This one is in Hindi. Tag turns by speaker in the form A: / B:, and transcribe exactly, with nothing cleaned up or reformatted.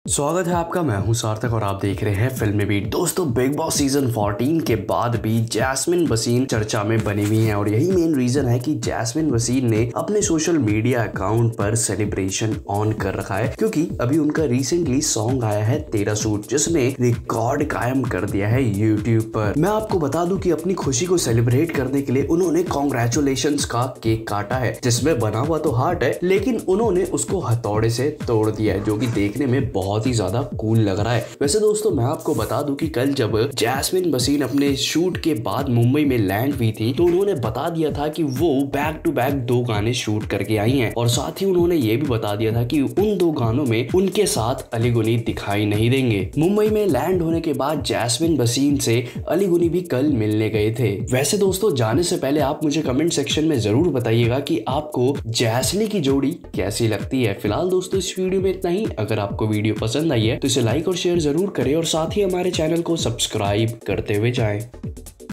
A: स्वागत है आपका। मैं हूं सार्थक और आप देख रहे हैं फिल्मी बीट। दोस्तों, बिग बॉस सीजन चौदह के बाद भी जैस्मिन वसीम चर्चा में बनी हुई हैं और यही मेन रीजन है कि जैस्मिन वसीम ने अपने सोशल मीडिया अकाउंट पर सेलिब्रेशन ऑन कर रखा है, क्योंकि अभी उनका रिसेंटली सॉन्ग आया है तेरा सूट, जिसने रिकॉर्ड कायम कर दिया है यूट्यूब पर। मैं आपको बता दूं कि अपनी खुशी को सेलिब्रेट करने के लिए उन्होंने कॉन्ग्रेचुलेशंस का केक काटा है, जिसमें बना हुआ तो हार्ट है, लेकिन उन्होंने उसको हथौड़े से तोड़ दिया है, जो कि देखने में बहुत बहुत ही ज्यादा कूल लग रहा है। वैसे दोस्तों, मैं आपको बता दूं कि कल जब जैस्मिन वसीम अपने शूट के बाद मुंबई में लैंड हुई थी, तो उन्होंने बता दिया था कि वो बैक टू बैक दो गाने शूट करके आई हैं और साथ ही उन्होंने ये भी बता दिया था कि उन दो गानों में उनके साथ अली गुनी दिखाई नहीं देंगे। मुंबई में लैंड होने के बाद जैस्मिन वसीम से अली गुनी भी कल मिलने गए थे। वैसे दोस्तों, जाने से पहले आप मुझे कमेंट सेक्शन में जरूर बताइएगा कि आपको जैस्ली की जोड़ी कैसी लगती है। फिलहाल दोस्तों, इस वीडियो में इतना ही। अगर आपको वीडियो पसंद आई है तो इसे लाइक और शेयर जरूर करें और साथ ही हमारे चैनल को सब्सक्राइब करते हुए जाएं।